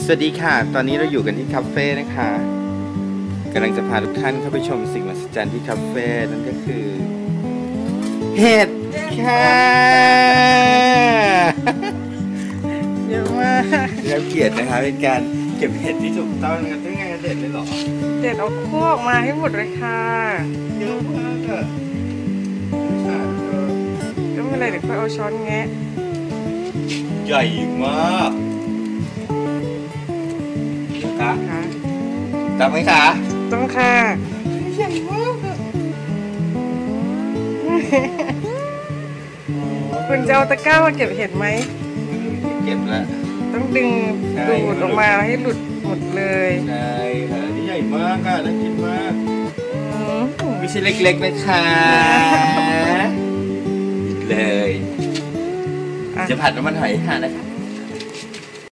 สวัสดีค่ะ ตอนนี้เราอยู่กันที่คาเฟ่นะคะกำลังจะพาทุกท่านเข้าไปชมสิ่งมหัศจรรย์ที่คาเฟ่นั่นก็คือเห็ดค่ะเยอะมากเราเกียรตินะคะเป็นการเก็บเห็ดที่ถูกต้องกันได้ไงเด็ดเลยเหรอเด็ดเอาคั่วออกมาให้หมดเลยค่ะเยอะมากอะก็ไม่เป็นไรเดี๋ยวค่อยเอาช้อนแงะใหญ่มากค่ะตักไหมคะต้องค่ะใหญ่มากคุณจะเอาตะกร้ามาเก็บเห็ดไหมเก็บแล้วต้องดึงดูดออกมาให้หลุดหมดเลยใช่ค่ะนี่ใหญ่มากอ่ะน่ากินมากไม่ใช่เล็กๆนะคะเลยจะผัดน้ำมันหอยค่ะนะคะ